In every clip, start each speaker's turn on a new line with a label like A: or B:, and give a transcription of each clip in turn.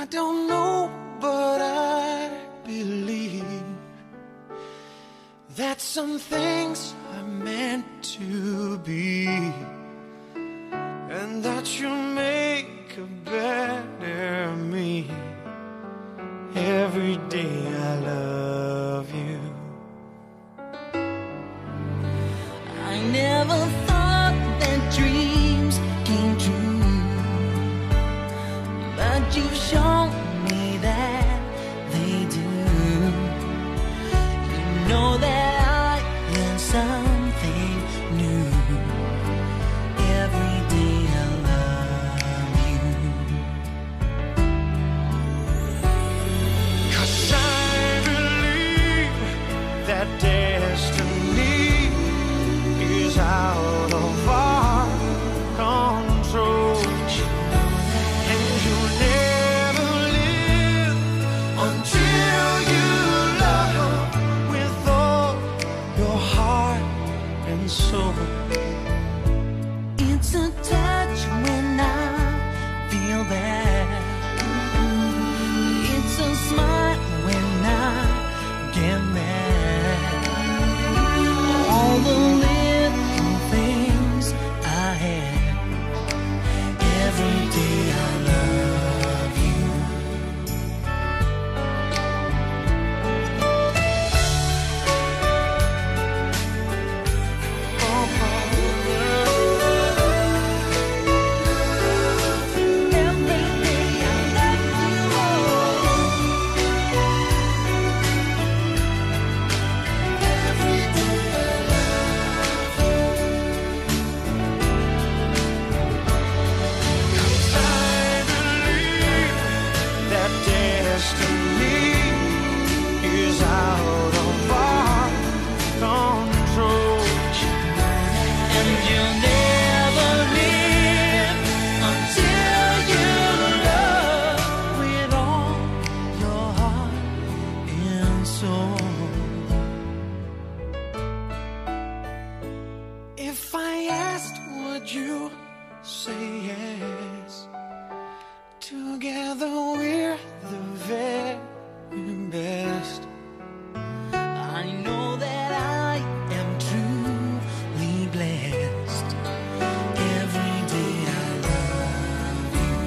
A: don't know, but I believe that some things are meant to be, and that you make a better me. Every day I love you.
B: I never thought that dreams came true, but you've shown me that they do. You know that I am something new. Every day I love you.
A: 'Cause I believe that destiny is out of our control, and you'll never live until you love with all your heart and soul.
B: It's a touch when I feel bad. It's a smile when I get mad. All the little things I had. Every day I love you. Every day I love you. Every day I
A: I believe that destiny is out of our control,
B: And you'll never live until you love with all your heart and soul.
A: if I asked, would you say yes? Together we're the very best.
B: I know that I am truly blessed. Every day I love you.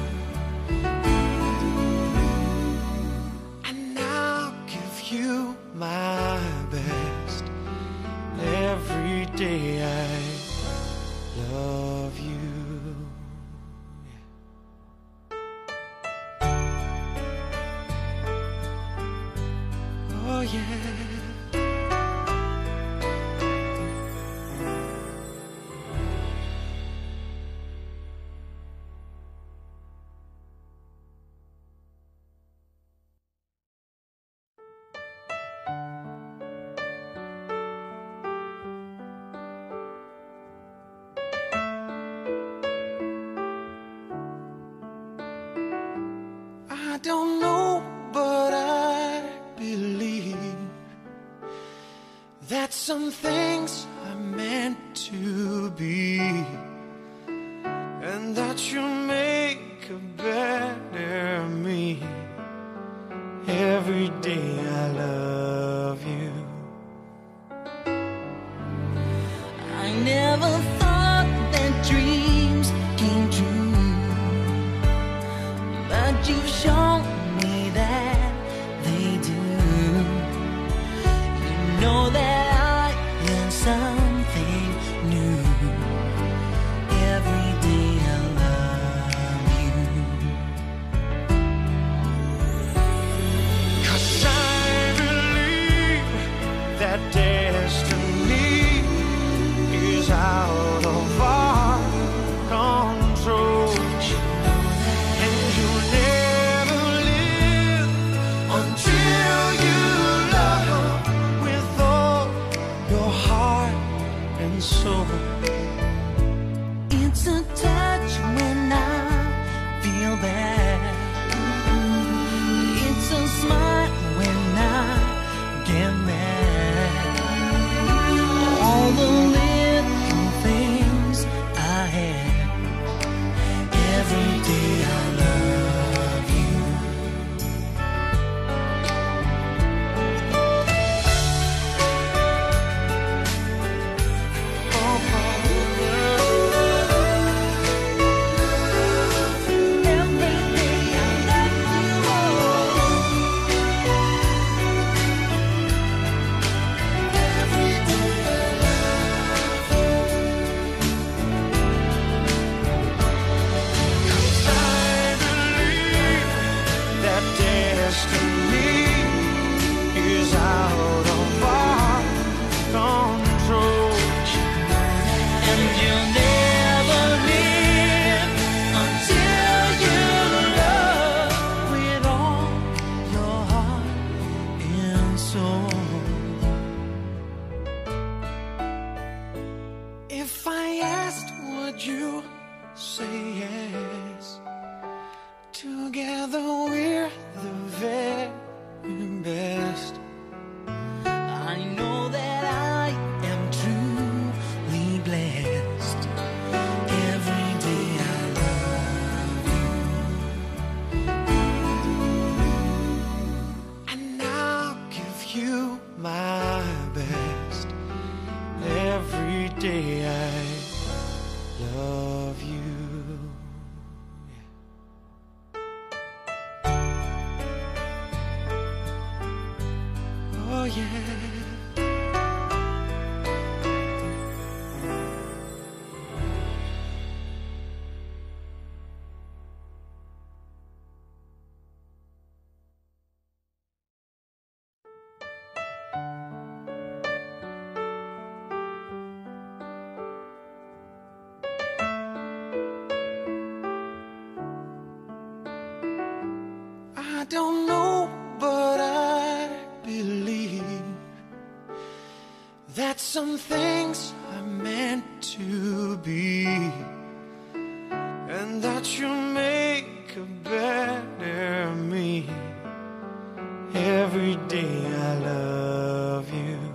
A: And I'll give you my best. Every day I love you. Oh yeah. I don't know, but I believe that some things are meant to be, and that you make a better me. Every day I love you.
B: I never thought that dreams came true, but you've shown me that they do. You know that I am something new. Every day I love you.
A: 'Cause I believe that destiny is out of our control, and you'll never live until you love with all your heart and soul.
B: It's a touch when I feel bad. It's a smile when I get mad. All the little things I had. Every day I love you.
A: soul. If I asked, would you say yes? Together we're the very best.
B: I know that I am truly blessed. Every day I love you.
A: And I'll give you my best. Every day I love you. Oh yeah. I don't know, but I believe that some things are meant to be, and that you'll make a better me. Every day I love you.